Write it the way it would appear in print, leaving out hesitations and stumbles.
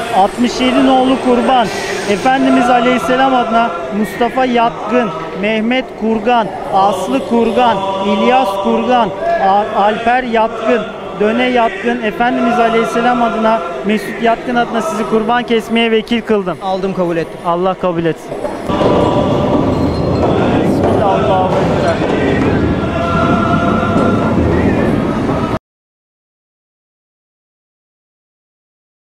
67 nolu kurban. Efendimiz Aleyhisselam adına Mustafa Yatkın, Mehmet Kurgan, Aslı Kurgan, İlyas Kurgan, Alper Yatkın, Döne Yatkın, Efendimiz Aleyhisselam adına Mesut Yatkın adına sizi kurban kesmeye vekil kıldım. Aldım, kabul ettim. Allah kabul etsin.